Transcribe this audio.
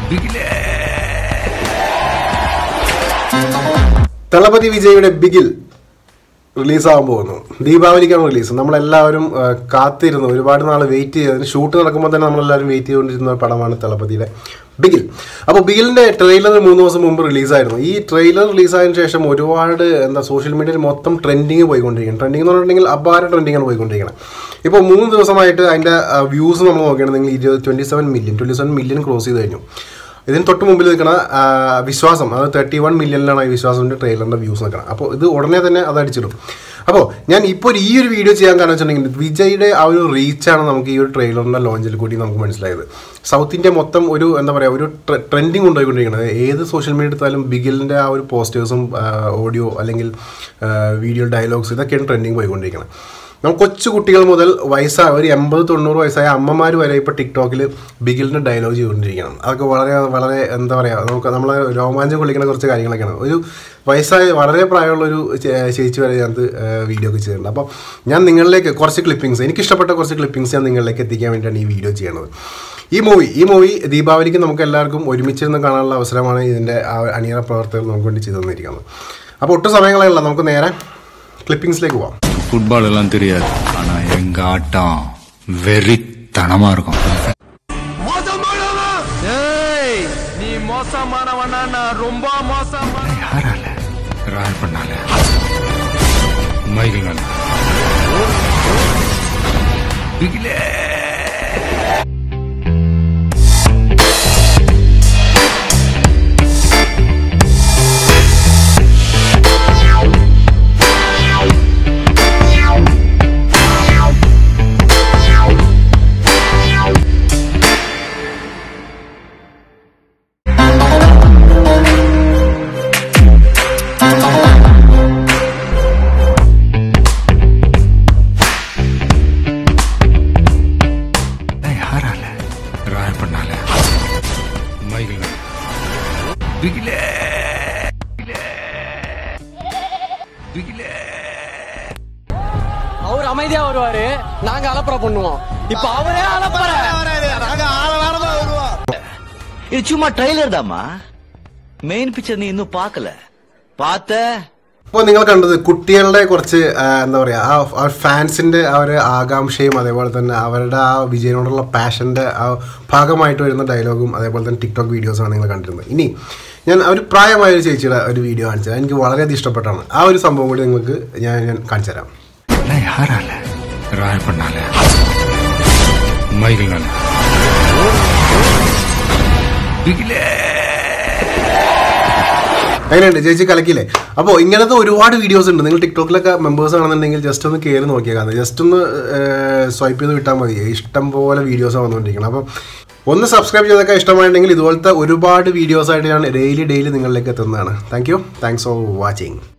Kalpathi Vijayയുടെ Bigil release ആവാൻ പോകുന്നു. ദീപാവലിക്കാണ് റിലീസ്. നമ്മളെല്ലാവരും കാത്തിരുന്നു, ഒരുപാട് നാൾ വെയിറ്റ് ചെയ്തതിന്. ഷൂട്ട് നടക്കുമ്പോൾ തന്നെ നമ്മളെല്ലാവരും വെയിറ്റ് ചെയ്തുകൊണ്ടിരുന്ന ഒരു പടമാണ് തളപതിയുടെ ബിഗിൽ. അപ്പോൾ ബിഗിലിൻ്റെ ട്രെയിലർ 3 ദിവസം മുമ്പ് റിലീസായിരുന്നു. ഈ ട്രെയിലർ റിലീസായതിനു ശേഷം ഒരുപാട് സോഷ്യൽ മീഡിയയിൽ മൊത്തം ട്രെൻഡിങ് പോയിക്കൊണ്ടിരിക്കുകയാണ്. ട്രെൻഡിങ് എന്ന് പറഞ്ഞിട്ടുണ്ടെങ്കിൽ അപാര ട്രെൻഡിങ്ങാണ് പോയിക്കൊണ്ടിരിക്കുന്നത്. ഇപ്പോൾ 3 ദിവസമായിട്ട് അതിൻ്റെ വ്യൂസ് നമ്മൾ നോക്കുകയാണെങ്കിൽ 27 മില്യൺ ക്രോസ് ചെയ്ത് കഴിഞ്ഞു. ഇതിന് തൊട്ട് മുമ്പിൽ നിൽക്കുന്ന വിശ്വാസം, അത് 31 മില്യണിലാണ് ഈ വിശ്വാസത്തിൻ്റെ ട്രെയിലറിൻ്റെ വ്യൂസ് നിൽക്കണം. അപ്പോൾ ഇത് ഉടനെ തന്നെ അത് അടിച്ചിടും. അപ്പോൾ ഞാൻ ഇപ്പോൾ ഈ ഒരു വീഡിയോ ചെയ്യാൻ കാരണം വെച്ചിട്ടുണ്ടെങ്കിൽ വിജയുടെ ആ ഒരു റീച്ചാണ് നമുക്ക് ഈ ഒരു ട്രെയിലറിൻ്റെ ലോഞ്ചിൽ കൂടി നമുക്ക് മനസ്സിലായത്. സൗത്ത് ഇന്ത്യ മൊത്തം ഒരു ഒരു ട്രെൻഡിങ് കൊണ്ടുപോയിക്കൊണ്ടിരിക്കുന്നത്. ഏത് സോഷ്യൽ മീഡിയ എടുത്താലും ബിഗിലിൻ്റെ ആ ഒരു പോസ്റ്റേഴ്സും ഓഡിയോ അല്ലെങ്കിൽ വീഡിയോ ഡയലോഗ്സ് ഇതൊക്കെയാണ് ട്രെൻഡിങ് പോയിക്കൊണ്ടിരിക്കുന്നത്. നമ്മൾ കൊച്ചു കുട്ടികൾ മുതൽ വയസ്സായ ഒരു 80-90 വയസ്സായ അമ്മമാർ വരെ ഇപ്പോൾ ടിക്ടോക്കിൽ ബിഗിലിൻ്റെ ഡയലോഗ് ചെയ്തുകൊണ്ടിരിക്കുകയാണ്. അതൊക്കെ വളരെ നമ്മളെ രോമാഞ്ചം കൊള്ളിക്കുന്ന കുറച്ച് കാര്യങ്ങളൊക്കെയാണ്. ഒരു വയസ്സായ വളരെ പ്രായമുള്ളൊരു ചേച്ചി വരെ ഞാനത് വീഡിയോ ഒക്കെ ചെയ്തിട്ടുണ്ട്. അപ്പോൾ ഞാൻ നിങ്ങളിലേക്ക് കുറച്ച് ക്ലിപ്പിങ്സ്, എനിക്കിഷ്ടപ്പെട്ട കുറച്ച് ക്ലിപ്പിങ്സ് ഞാൻ നിങ്ങളിലേക്ക് എത്തിക്കാൻ വേണ്ടിയിട്ടാണ് ഈ വീഡിയോ ചെയ്യണത്. ഈ മൂവി ദീപാവലിക്ക് നമുക്ക് എല്ലാവർക്കും ഒരുമിച്ചിരുന്ന് കാണാനുള്ള അവസരമാണ് ഇതിൻ്റെ അണിയറ പ്രവർത്തകർ നമുക്ക് വേണ്ടി ചെയ്തു തന്നിരിക്കുന്നത്. അപ്പോൾ ഒട്ടും സമയങ്ങളല്ല, നമുക്ക് നേരെ ക്ലിപ്പിങ്സിലേക്ക് പോവാം. ஃபுட்பால் எல்லாம் தெரியாது, ஆனா எங்க ஆட்டம் வெறித்தனமா இருக்கும். நீ மோசமானவனா, நான் ரொம்ப மோசமான. யாரால ராய் பண்ணால மைகில் பிகிலே அவர் அமைதியா வருவாரு, நாங்க அலப்பற பண்ணுவோம். இப்ப அவரே அலப்பற, நாங்க ஆளலானதா வருவோம். இது சும்மா ட்ரெய்லர் தாமா, മെയിൻ പിക്ചർ നീ ഇന്നും പാക്കല പാത്ത. അപ്പോൾ നിങ്ങൾ കണ്ടത് കുട്ടികളുടെ കുറച്ച് ആ ഫാൻസിൻ്റെ ആ ഒരു ആകാംക്ഷയും അതേപോലെ തന്നെ അവരുടെ ആ വിജയനോടുള്ള പാഷൻ്റെ ആ ഭാഗമായിട്ട് വരുന്ന ഡയലോഗും അതേപോലെ തന്നെ ടിക്ടോക്ക് വീഡിയോസാണ് നിങ്ങൾ കണ്ടിരുന്നത്. ഇനി ഞാൻ ഒരു പ്രായമായൊരു ചേച്ചിയുടെ ഒരു വീഡിയോ കാണിച്ചത് എനിക്ക് വളരെയധികം ഇഷ്ടപ്പെട്ടാണ്. ആ ഒരു സംഭവം കൂടി നിങ്ങൾക്ക് ഞാൻ കാണിച്ചു തരാം. അങ്ങനെയുണ്ട്, ചേച്ചി കലക്കില്ലേ. അപ്പോൾ ഇങ്ങനത്തെ ഒരുപാട് വീഡിയോസ് ഉണ്ട്. നിങ്ങൾ ടിക്ടോക്കിലൊക്കെ മെമ്പേഴ്സ് ആണെന്നുണ്ടെങ്കിൽ ജസ്റ്റ് ഒന്ന് കയറി നോക്കിയേക്കാം. ജസ്റ്റ് ഒന്ന് സ്വൈപ്പ് ചെയ്ത് വിട്ടാൽ മതി. ഇഷ്ടം പോലെ വീഡിയോസ് വന്നുകൊണ്ടിരിക്കണം. അപ്പം ഒന്ന് സബ്സ്ക്രൈബ് ചെയ്തൊക്കെ ഇഷ്ടമായിട്ടുണ്ടെങ്കിൽ ഇതുപോലത്തെ ഒരുപാട് വീഡിയോസായിട്ട് ഞാൻ ഡെയിലി നിങ്ങളിലേക്ക് എത്തുന്നതാണ്. Thanks for watching.